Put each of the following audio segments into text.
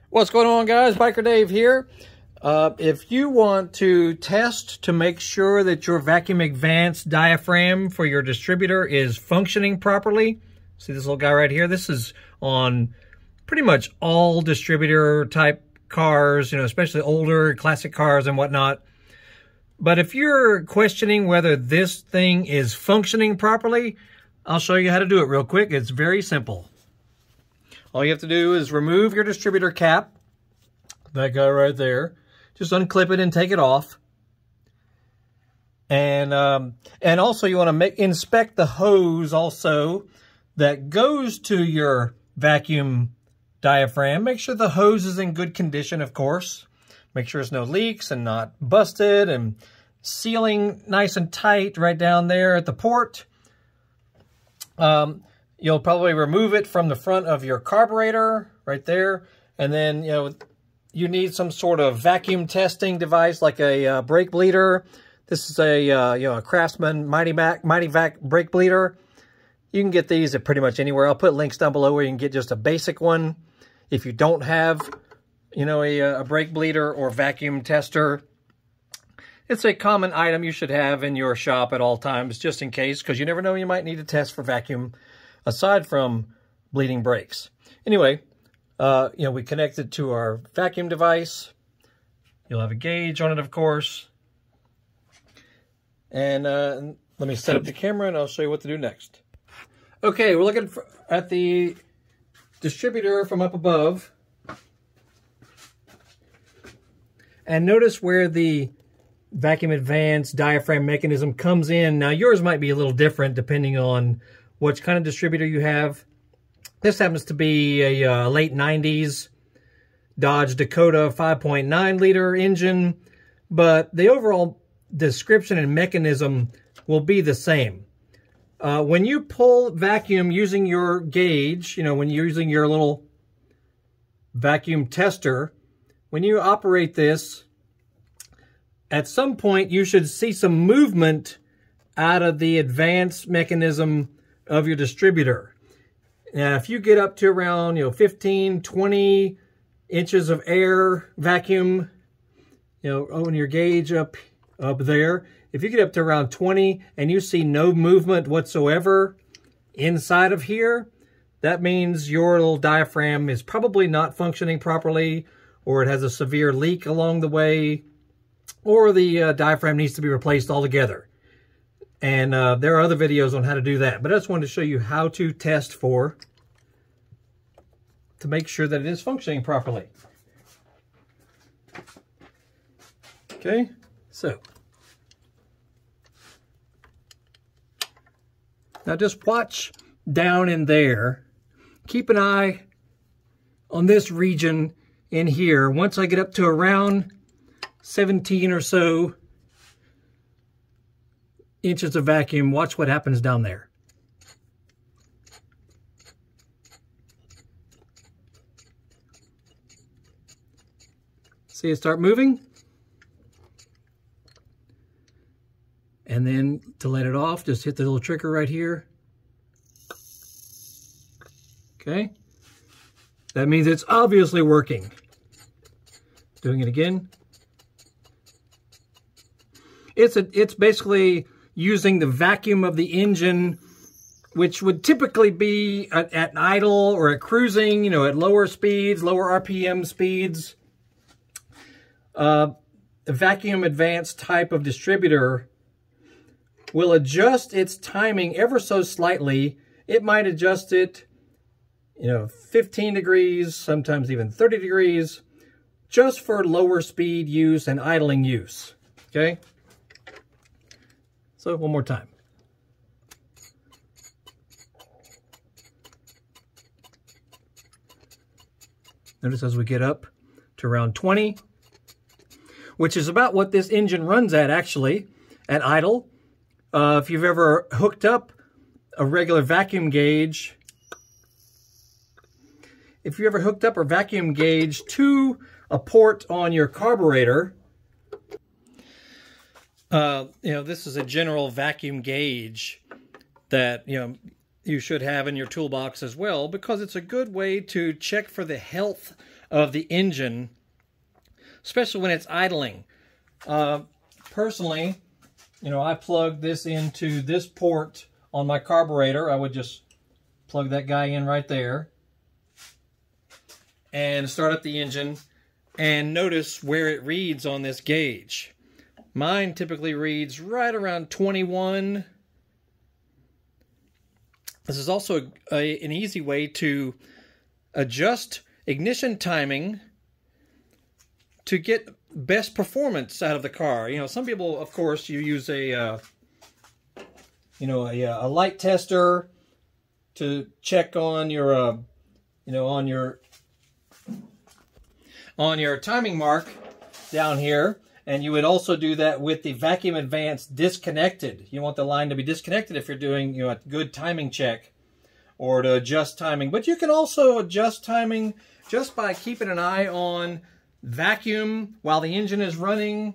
What's going on, guys? Biker Dave here. If you want to test to make sure that your vacuum advanced diaphragm for your distributor is functioning properly, see this little guy right here? This is on pretty much all distributor type cars, especially older classic cars and whatnot. But if you're questioning whether this thing is functioning properly, I'll show you how to do it real quick. It's very simple. All you have to do is remove your distributor cap, that guy right there. Just unclip it and take it off. And also you want to inspect the hose also that goes to your vacuum diaphragm. Make sure the hose is in good condition, of course. Make sure there's no leaks and not busted, and sealing nice and tight right down there at the port. You'll probably remove it from the front of your carburetor right there. And then, you need some sort of vacuum testing device like a brake bleeder. This is a Craftsman Mighty Vac brake bleeder. You can get these at pretty much anywhere. I'll put links down below where you can get just a basic one. If you don't have, a brake bleeder or vacuum tester, it's a common item you should have in your shop at all times, just in case, because you never know, you might need to test for vacuum aside from bleeding brakes. Anyway, we connect it to our vacuum device. You'll have a gauge on it, of course. And let me set up the camera and I'll show you what to do next. Okay, we're looking at the distributor from up above. And notice where the vacuum advanced diaphragm mechanism comes in. Now yours might be a little different depending on what kind of distributor you have. This happens to be a late 90s Dodge Dakota 5.9 liter engine, but the overall description and mechanism will be the same. When you pull vacuum using your gauge, when you're using your little vacuum tester, when you operate this, at some point you should see some movement out of the advanced mechanism of your distributor. Now, if you get up to around, 15, 20 inches of air vacuum, on your gauge up there, if you get up to around 20 and you see no movement whatsoever inside of here, that means your little diaphragm is probably not functioning properly, or it has a severe leak along the way, or the diaphragm needs to be replaced altogether. And there are other videos on how to do that. But I just wanted to show you how to test to make sure that it is functioning properly. Okay, so. Now just watch down in there. Keep an eye on this region in here. Once I get up to around 17 or so inches of vacuum, watch what happens down there. See it start moving? And then to let it off, just hit the little trigger right here. Okay. That means it's obviously working. Doing it again. It's basically using the vacuum of the engine, which would typically be at idle or at cruising, at lower speeds, lower RPM speeds. The vacuum advanced type of distributor will adjust its timing ever so slightly. It might adjust it, 15 degrees, sometimes even 30 degrees, just for lower speed use and idling use, okay? So one more time. Notice as we get up to around 20, which is about what this engine runs at actually, at idle. If you've ever hooked up a regular vacuum gauge, to a port on your carburetor, this is a general vacuum gauge that, you should have in your toolbox as well, because it's a good way to check for the health of the engine, especially when it's idling. Personally, you know, I plug this into this port on my carburetor. I would just plug that guy in right there and start up the engine, and notice where it reads on this gauge. Mine typically reads right around 21. This is also an easy way to adjust ignition timing to get best performance out of the car. You know, some people, of course, you use a light tester to check on your, on your timing mark down here. And you would also do that with the vacuum advance disconnected. You want the line to be disconnected if you're doing a good timing check or to adjust timing. But you can also adjust timing just by keeping an eye on vacuum while the engine is running.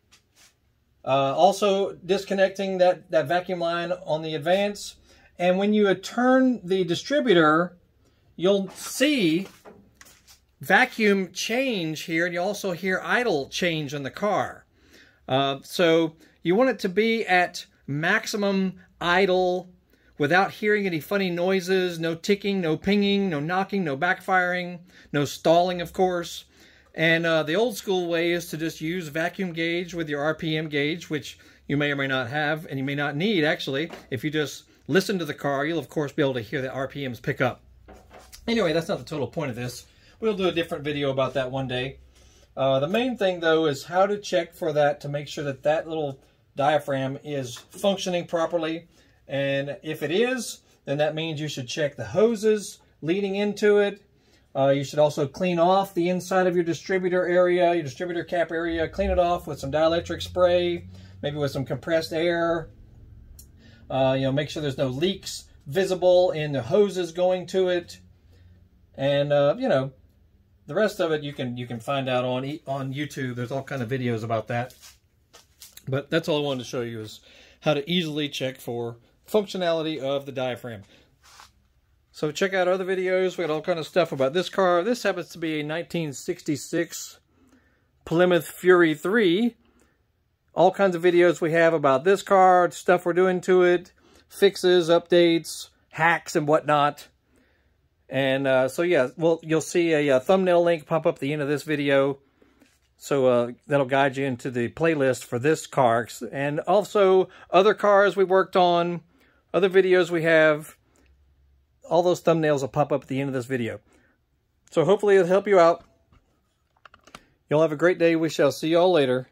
Also disconnecting that vacuum line on the advance. And when you turn the distributor, you'll see vacuum change here, and you also hear idle change in the car. So you want it to be at maximum idle without hearing any funny noises, no ticking, no pinging, no knocking, no backfiring, no stalling, of course. And the old school way is to just use vacuum gauge with your RPM gauge, which you may or may not have, and you may not need, actually. If you just listen to the car, you'll, of course, be able to hear the RPMs pick up. Anyway, that's not the total point of this. We'll do a different video about that one day. The main thing, though, is how to check for that to make sure that that little diaphragm is functioning properly. And if it is, then that means you should check the hoses leading into it. You should also clean off the inside of your distributor area, your distributor cap area. Clean it off with some dielectric spray, maybe with some compressed air. Make sure there's no leaks visible in the hoses going to it. And, the rest of it you can find out on YouTube. There's all kind of videos about that. But that's all I wanted to show you, is how to easily check for functionality of the diaphragm. So check out other videos. We got all kind of stuff about this car. This happens to be a 1966 Plymouth Fury III. All kinds of videos we have about this car, stuff we're doing to it, fixes, updates, hacks, and whatnot. And so yeah, well, you'll see a thumbnail link pop up at the end of this video. So that'll guide you into the playlist for this car. And also other cars we worked on, other videos we have. All those thumbnails will pop up at the end of this video. So hopefully it'll help you out. You'll have a great day. We shall see you all later.